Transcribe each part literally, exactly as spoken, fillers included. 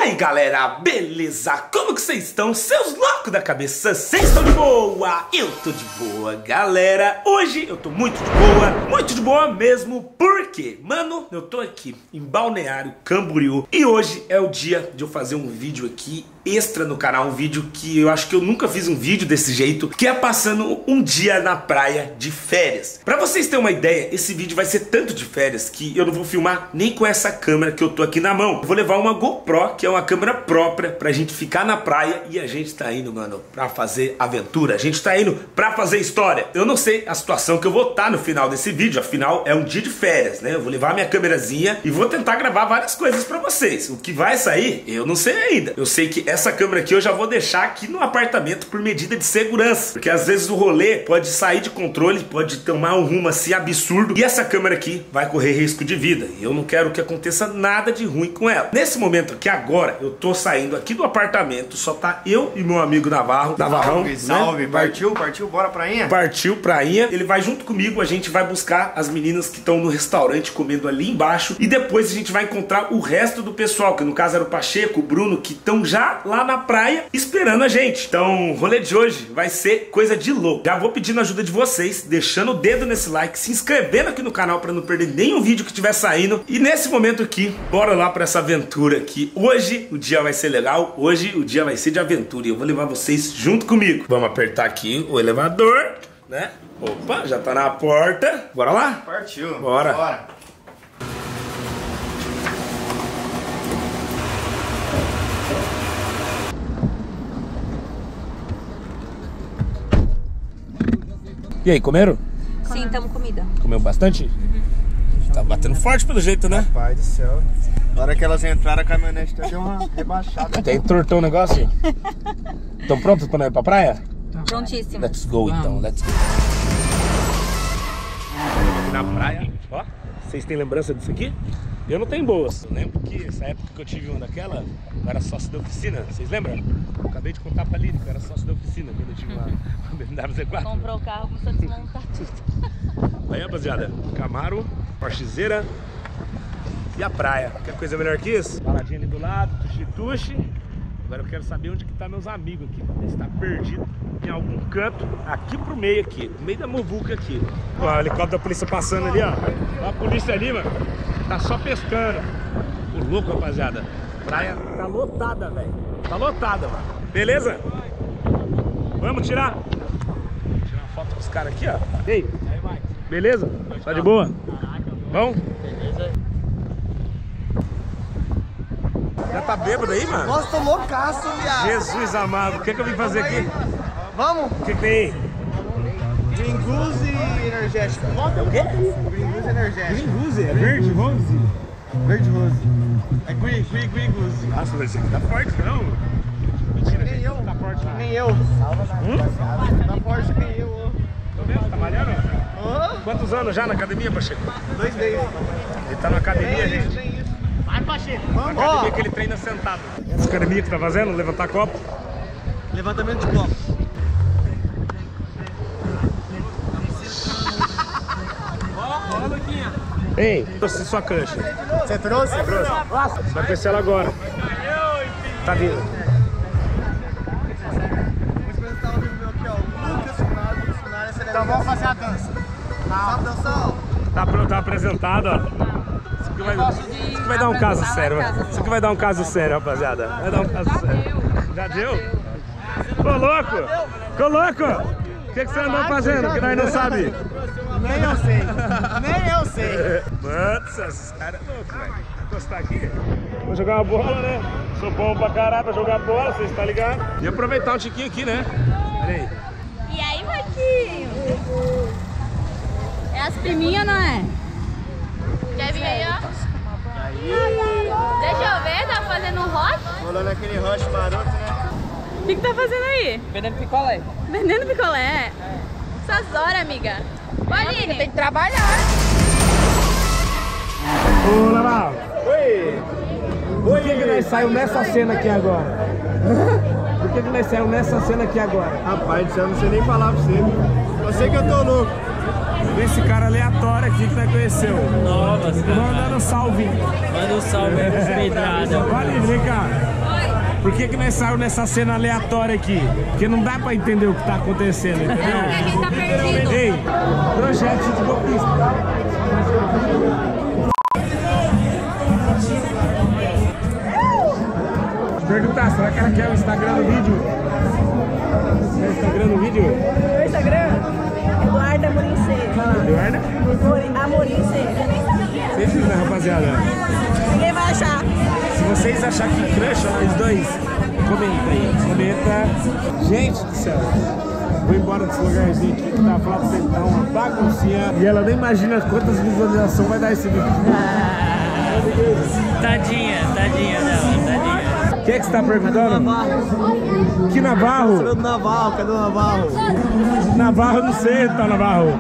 aí galera, beleza? Como que vocês estão? Seus loucos da cabeça, vocês estão de boa? Eu tô de boa, galera. Hoje eu tô muito de boa, muito de boa mesmo. Por quê? Mano, eu tô aqui em Balneário Camboriú e hoje é o dia de eu fazer um vídeo aqui extra no canal, um vídeo que eu acho que eu nunca fiz um vídeo desse jeito, que é passando um dia na praia de férias. Pra vocês terem uma ideia, esse vídeo vai ser tanto de férias que eu não vou filmar nem com essa câmera que eu tô aqui na mão. Eu vou levar uma GoPro, que é uma câmera própria pra gente ficar na praia, e a gente tá indo, mano, pra fazer aventura, a gente tá indo pra fazer história. Eu não sei a situação que eu vou estar no final desse vídeo, afinal é um dia de férias, né? Eu vou levar minha câmerazinha e vou tentar gravar várias coisas pra vocês. O que vai sair, eu não sei ainda. Eu sei que essa câmera aqui eu já vou deixar aqui no apartamento por medida de segurança, porque às vezes o rolê pode sair de controle, pode tomar um rumo assim absurdo, e essa câmera aqui vai correr risco de vida, e eu não quero que aconteça nada de ruim com ela. Nesse momento aqui agora, eu tô saindo aqui do apartamento, só tá eu e meu amigo Navarro, Navarrão, salve, salve, né? partiu, partiu, bora prainha? Partiu prainha, ele vai junto comigo, a gente vai buscar as meninas que estão no restaurante comendo ali embaixo, e depois a gente vai encontrar o resto do pessoal, que no caso era o Pacheco, o Bruno, que estão já lá na praia esperando a gente. Então o rolê de hoje vai ser coisa de louco. Já vou pedindo a ajuda de vocês, deixando o dedo nesse like, se inscrevendo aqui no canal para não perder nenhum vídeo que estiver saindo. E nesse momento aqui, bora lá para essa aventura aqui. Hoje o dia vai ser legal, hoje o dia vai ser de aventura e eu vou levar vocês junto comigo. Vamos apertar aqui o elevador, né? Opa, já tá na porta. Bora lá? Partiu. Bora. Bora. E aí, comeram? Sim, estamos comida. Comeu bastante? Uhum. Tá batendo forte pelo jeito, né? Pai do céu. Na hora que elas entraram, a caminhonete deu uma rebaixada. Até entortou o negócio. Estão prontos pra ir pra praia? Prontíssimo. Let's go então, let's go. Aqui na praia, ó. Vocês têm lembrança disso aqui? Eu não tenho boas. Eu lembro que essa época que eu tive uma daquela, eu era sócio da oficina. Vocês lembram? Eu acabei de contar pra Lídia que eu era sócio da oficina quando eu tive uma B M W Z quatro. Comprou o carro, começou a desmontar tudo. Aí, rapaziada, Camaro, Porschezeira e a praia. Quer coisa melhor que isso? Baladinha ali do lado, tuxi-tuxi. Agora eu quero saber onde que tá meus amigos aqui. Eles tá perdido em algum canto, aqui pro meio aqui, no meio da muvuca aqui. Ó, o helicóptero da polícia passando ali, ó. Ó a polícia ali, mano. Tá só pescando. O louco, rapaziada. Praia tá lotada, velho. Tá lotada, mano. Beleza? Vamos tirar. Vou tirar uma foto com os caras aqui, ó. Ei, beleza? Tá de boa? Bom? Beleza. Já tá bêbado aí, mano? Nossa, tô loucaço, viado. Jesus amado, o que que eu vim fazer aqui? Vamos? O que que tem aí? Green Goose e energético. É o quê? Green Goose e energético. Green Goose, é verde rose? Verde Rose. É Green, green, green Goose. Nossa, mas esse aqui tá forte, não? Mentira, Nem gente, eu. não tá forte não. Nem eu. Hum? Tá forte nem eu. Ó. Tô vendo, tá malhando? Ó. Quantos anos já na academia, Pacheco? Dois meses. Ele tá na academia, Nem isso, gente. nem isso. Vai, Pacheco. Na Vamos. academia Ó. que ele treina sentado. Essa academia que tá fazendo, levantar copo. Levantamento de copo. Ó, Luquinha. Ei, trouxe sua cancha. Você trouxe? Trouxe. Você vai conhecer ela agora. Tá vindo. Vou apresentar um amigo meu aqui, ó. O Lucas Funari. O Funari é então vamos fazer a dança. Sabe dançar? Tá pronto, tá apresentado, ó. Isso aqui vai, isso aqui vai dar um caso sério. Isso aqui vai dar um caso sério, rapaziada. Vai dar um caso sério. Já deu? Ficou louco? Ficou louco? O que, que você andou fazendo que nós não sabe? Nem eu sei. Nem eu sei. Mano, esses caras é louco, velho. Vou encostar aqui. Vou jogar uma bola, né? Sou bom pra caralho pra jogar bola, vocês estão ligados? E aproveitar um tiquinho aqui, né? Olha aí. E aí, Marquinhos? É as priminhas, não é? Quer vir aí, ó? Deixa eu ver, tá fazendo um rock? Rolando aquele rush maroto, né? O que que tá fazendo aí? Vendendo picolé. Vendendo picolé? Essas horas, amiga. Aline, Tem que trabalhar. Ô, Naval. Oi. Por que que nós saímos nessa cena aqui agora? Por que que nós saímos nessa cena aqui agora? Rapaz do céu, eu não sei nem falar pra você. Eu sei que eu tô louco. esse cara aleatório aqui que nós conheceu. Novas, cara. Mandando um salve. Manda um salve aí pros pedrada. Olha, vem cá. Por que que nós saímos nessa cena aleatória aqui? Porque não dá pra entender o que tá acontecendo, entendeu? Porque a gente tá perdido. Ei, projeto de golpista. Perguntar, será que ela quer o Instagram no vídeo? Quer o Instagram no vídeo? Meu Instagram, Eduardo Amorim C. Eduardo? Amorim- Amorim C. Vocês viram, né, rapaziada? Ninguém vai achar. Se vocês acharem que crush nós dois, comenta aí. Comenta. Gente do céu. Vou embora desse lugarzinho aqui que tá falando pra você, tá uma baguncinha. E ela nem imagina quantas visualizações vai dar esse vídeo. Tadinha, tadinha dela, tadinha. O que é que você tá perguntando? Que Navarro? Cadê o Navarro? Cadê o Navarro? Navarro, não sei, tá Navarro.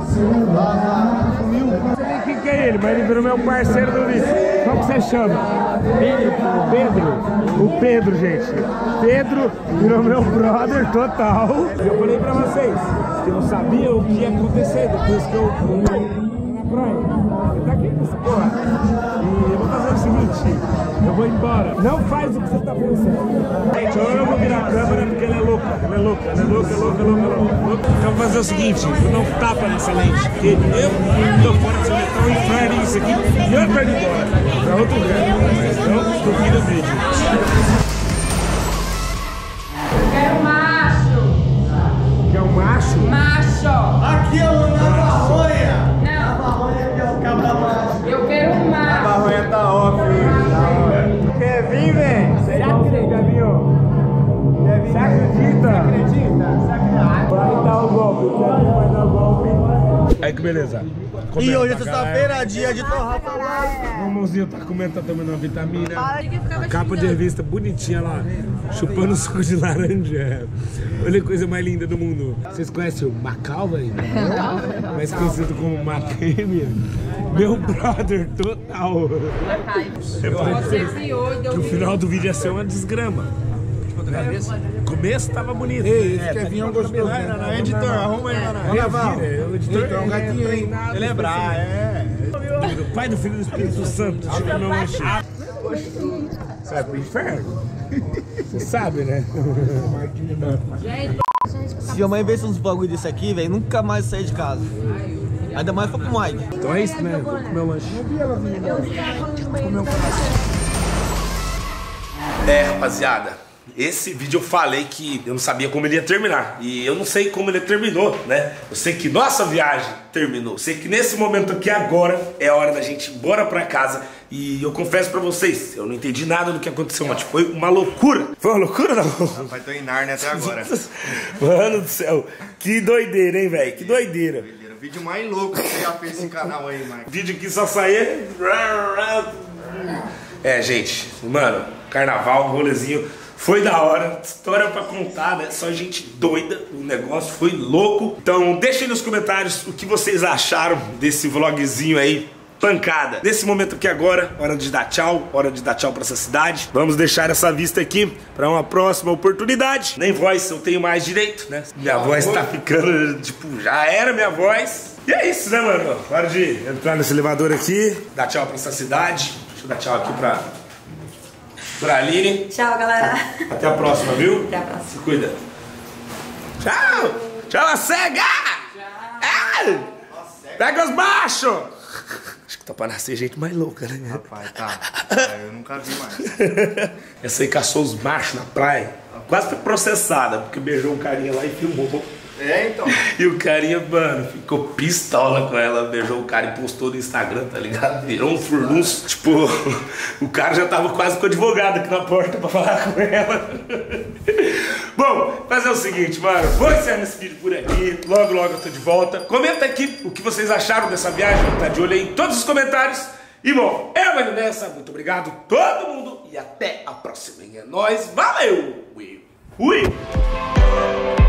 Não sei nem quem que é ele, mas ele virou meu parceiro do vídeo. Como você chama? Pedro. Pedro. O Pedro, gente. Pedro virou meu brother total. Eu falei pra vocês que eu não sabia o que ia acontecer depois que eu na praia. Ele tá aqui com essa porra. E eu vou fazer o seguinte, eu vou embora. Não faz o que você tá pensando. Gente, ou eu vou virar a câmera porque ela é louca. Ela é louca, ela é louca, louca, louca, louca. Então vou fazer o seguinte, vou dar um tapa nessa lente. Porque eu tô fora dessa lente, tá um inferno isso aqui. E eu perdi embora pra outro lugar. Então, tô aqui no vídeo. Quero macho. Quer um macho? Macho. Aqui é o Navarronha! Não. Navarronha aqui é o cabra macho. Eu quero um macho. Navarronha tá off hoje. Quer vir, velho? Você acredita? Quer vir, ó? Você acredita? Você acredita? Você acredita? Vai dar o golpe, o Kevin vai dar o golpe. Aí que beleza. E hoje é Comenta, sexta-feira, galera. dia de torrar pra lá. O irmãozinho tá comendo, tá tomando uma vitamina. A capa de revista bonitinha lá, chupando suco de laranja. Olha a coisa mais linda do mundo. Vocês conhecem o Macau, velho? Mais conhecido como Macamia. Meu brother total. Eu falei que o final do vídeo ia ser uma desgrama. O começo tava bonito. Ei, esse Kevin é um gostoso. Editor, arruma aí, Naná. O editor É um gatinho, hein? Ele é brabo, é. O Pai do Filho do Espírito Santo, chega meu lanche. Você vai pro inferno? Você sabe, né? Se a mãe visse uns bagulho desse aqui, velho, nunca mais sair de casa. Ainda mais for pro Mike. Então é isso, né? Vou comer o lanche. É, rapaziada, esse vídeo eu falei que eu não sabia como ele ia terminar. E eu não sei como ele terminou, né? Eu sei que nossa viagem terminou. Eu sei que nesse momento aqui agora é a hora da gente ir embora pra casa. E eu confesso pra vocês, eu não entendi nada do que aconteceu, mas tipo, foi uma loucura. Foi uma loucura, não? Vai tô em Narnia até agora. Mano do céu, que doideira, hein, velho? Que doideira. O vídeo mais louco que você já fez nesse canal aí, Mike. Vídeo que só saía. É, gente, mano, carnaval, rolezinho. Foi da hora, história pra contar, né? Só gente doida, o negócio foi louco. Então deixem nos comentários o que vocês acharam desse vlogzinho aí, pancada. Nesse momento aqui agora, hora de dar tchau, hora de dar tchau pra essa cidade. Vamos deixar essa vista aqui pra uma próxima oportunidade. Nem voz eu tenho mais direito, né? Minha voz tá ficando, tipo, já era minha voz. E é isso, né, mano? Hora de entrar nesse elevador aqui, dar tchau pra essa cidade. Deixa eu dar tchau aqui pra... pra Aline. Tchau, galera. Até a próxima, viu? Até a próxima. Se cuida. Tchau! Tchau, a cega! É! Pega os machos! Acho que tá pra nascer gente mais louca, né? Rapaz, tá. Eu nunca vi mais. Essa aí caçou os machos na praia. Quase foi processada, porque beijou um carinha lá e filmou. É, então. E o carinha, mano, ficou pistola com ela, beijou o cara e postou no Instagram, tá ligado? Virou um furdunço. Tipo, o cara já tava quase com o advogado aqui na porta pra falar com ela. Bom, fazer o seguinte, mano, vou encerrar esse vídeo por aqui. Logo, logo eu tô de volta. Comenta aqui o que vocês acharam dessa viagem, tá de olho aí em todos os comentários. E bom, eu vou indo nessa, muito obrigado todo mundo e até a próxima. É nóis, valeu! Fui!